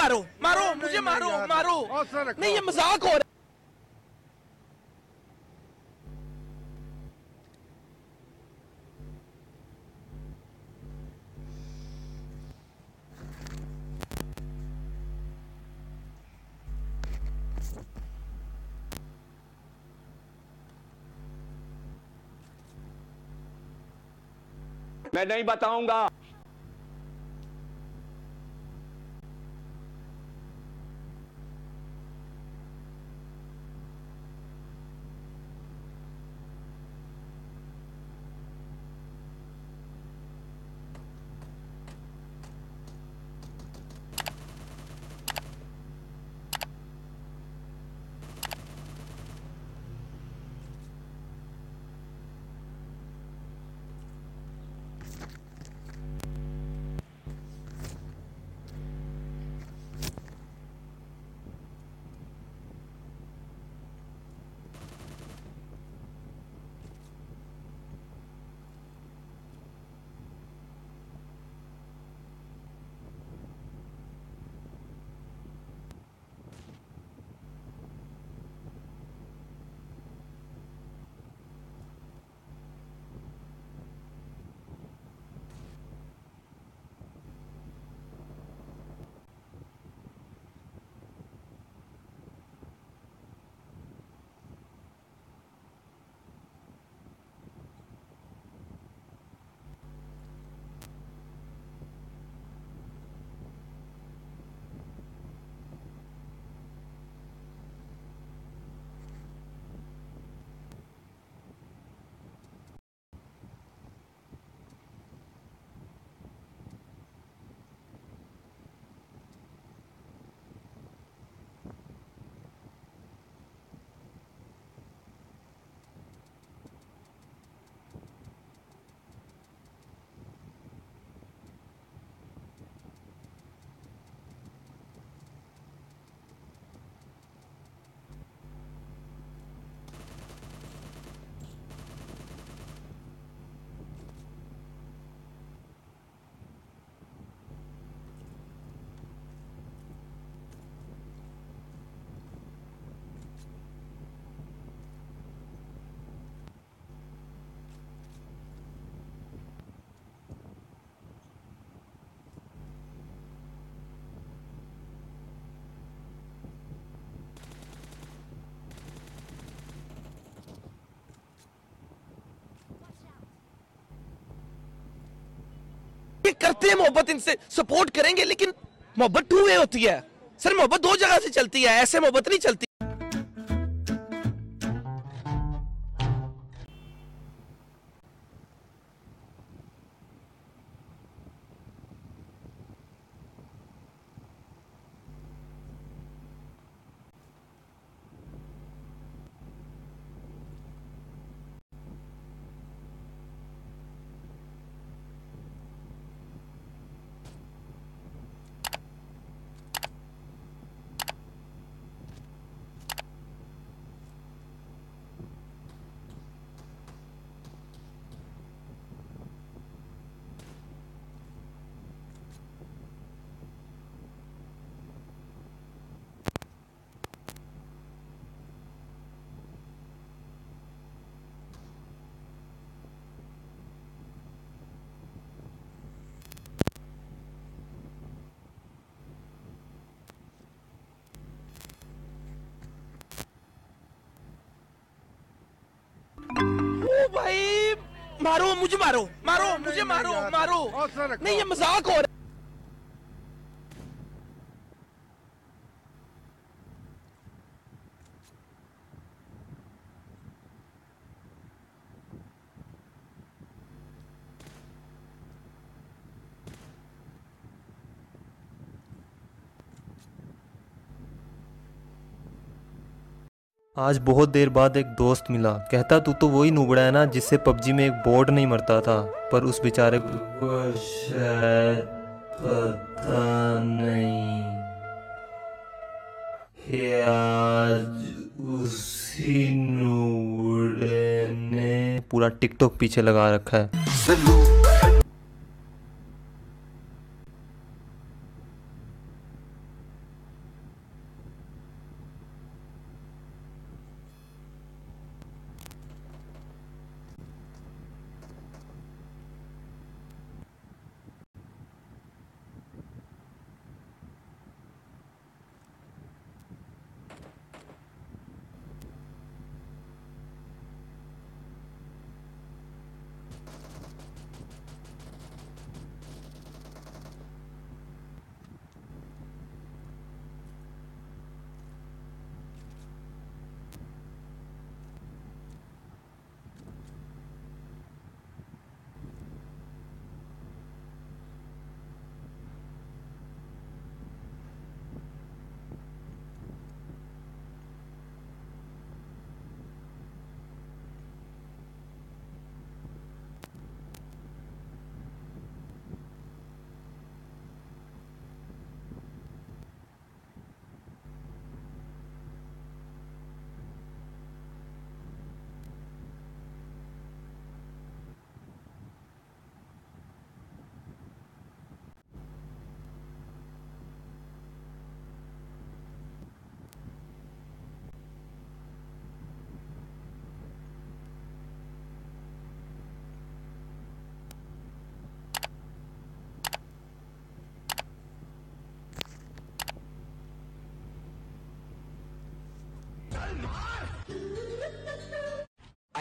मारो मारो मुझे मारो मारो। नहीं ये मजाक हो रहा है। मैं नहीं बताऊंगा। ये करते हैं मोहब्बत, इनसे सपोर्ट करेंगे, लेकिन मोहब्बत टू वे होती है सर। मोहब्बत दो जगह से चलती है, ऐसे मोहब्बत नहीं चलती। ओ भाई मारो मुझे मारो मारो मुझे मारो मारो। नहीं ये मजाक हो रहा है। आज बहुत देर बाद एक दोस्त मिला, कहता तू तो वही नुबड़ा है ना जिससे पबजी में एक बोर्ड नहीं मरता था। पर उस बेचारे को शायद पता नहीं कि आज उसी नुबड़े ने पूरा टिकटॉक पीछे लगा रखा है।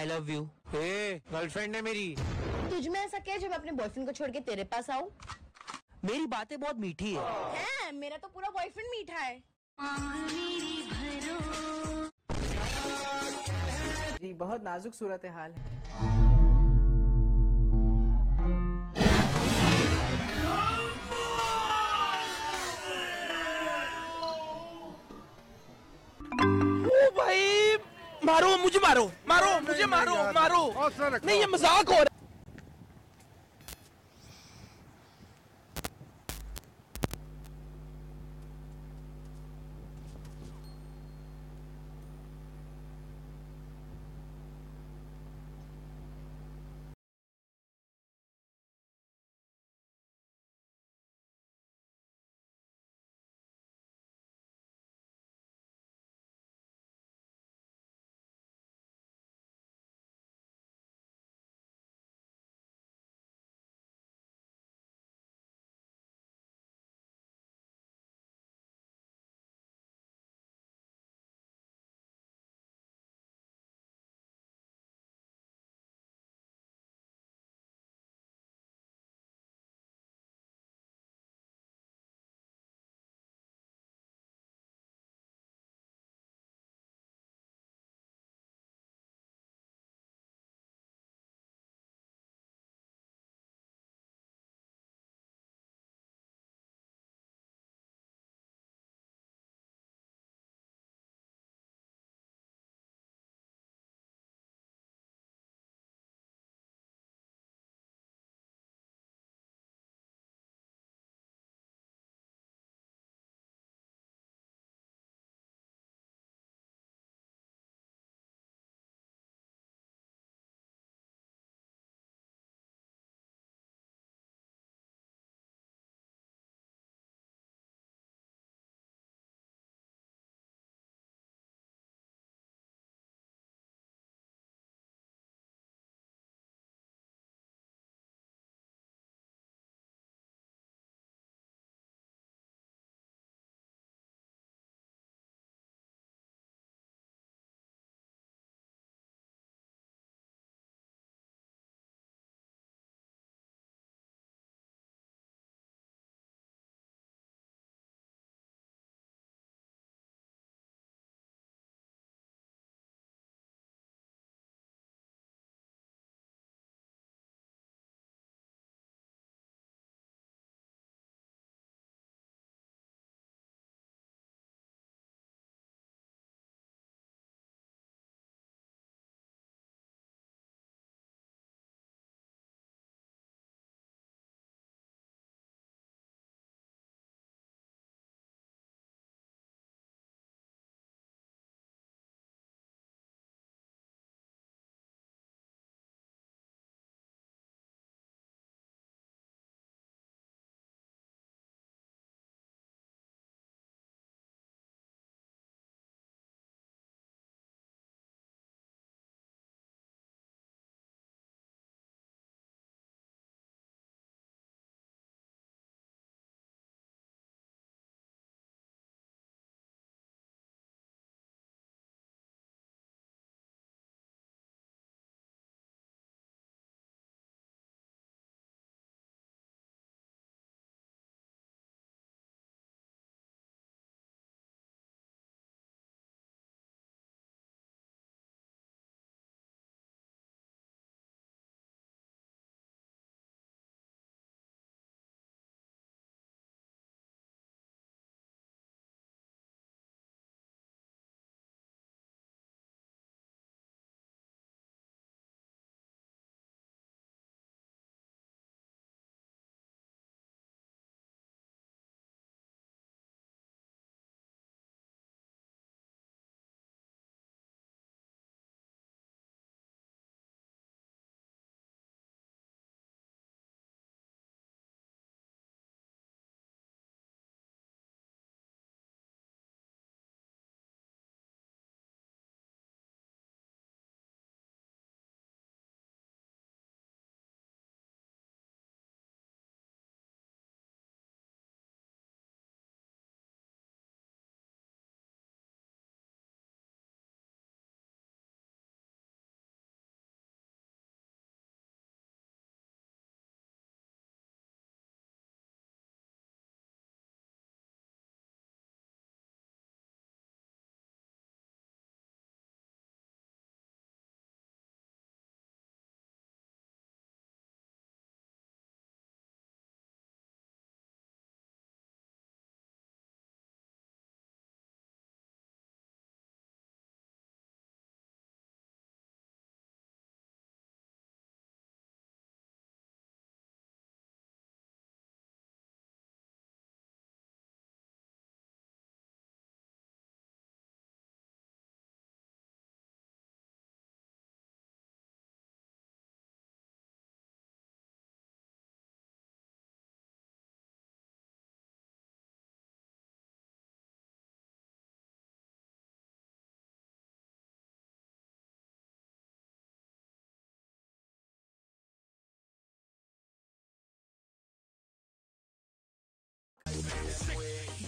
I love you. गर्लफ्रेंड है मेरी। तुझ में ऐसा क्या है जो मैं अपने बॉयफ्रेंड को छोड़ के तेरे पास आऊं? मेरी बातें बहुत मीठी है। मेरा तो पूरा बॉयफ्रेंड मीठा है। जी बहुत नाजुक सूरत हाल है। ओ भाई, मारो मुझे, मारो मारो मुझे, मारो मारो। नहीं, ये मजाक हो रहा है।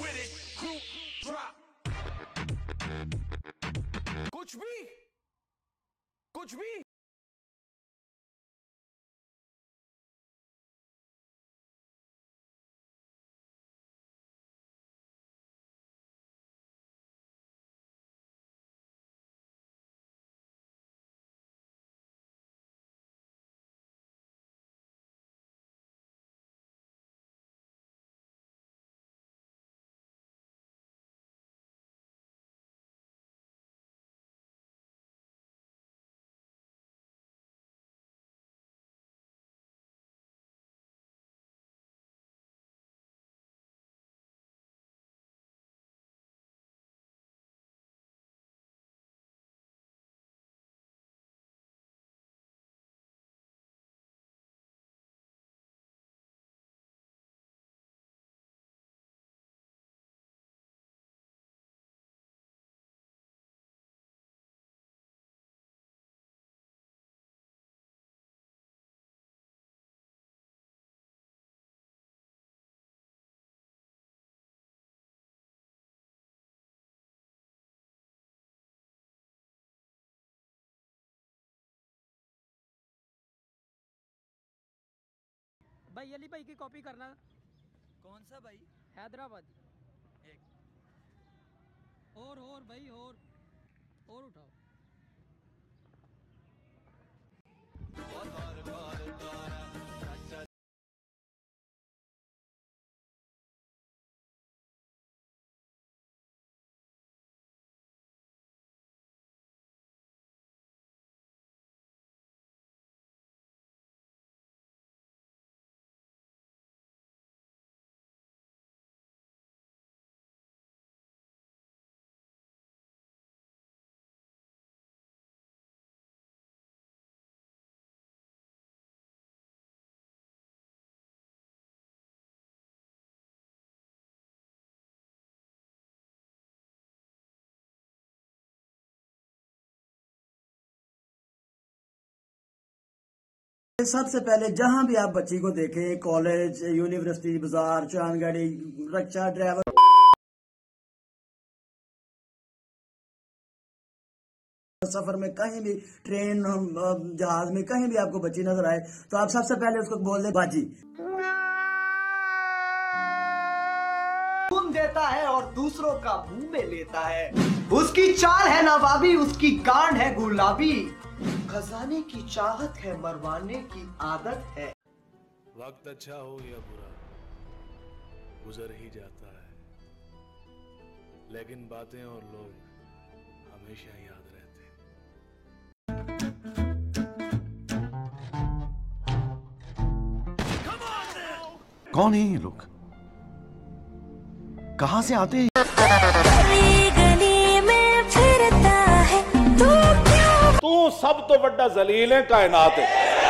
कुछ भी भाई अली भाई की कॉपी करना। कौन सा भाई? हैदराबाद। और भाई और उठाओ। सबसे पहले जहां भी आप बच्ची को देखें, कॉलेज, यूनिवर्सिटी, बाजार, चांदगाड़ी, रिक्शा ड्राइवर, सफर में कहीं भी, ट्रेन, जहाज में कहीं भी आपको बच्ची नजर आए तो आप सबसे पहले उसको बोल दे बाजी। खून देता है और दूसरों का मुंह में लेता है। उसकी चाल है नवाबी, उसकी गांड है गुलाबी। खजाने की चाहत है, मरवाने की आदत है। वक्त अच्छा हो या बुरा गुजर ही जाता है, लेकिन बातें और लोग हमेशा याद रहते हैं। कौन है ये लोग? कहां से आते हैं? तू सब तो बड़ा जलील है कायनात है।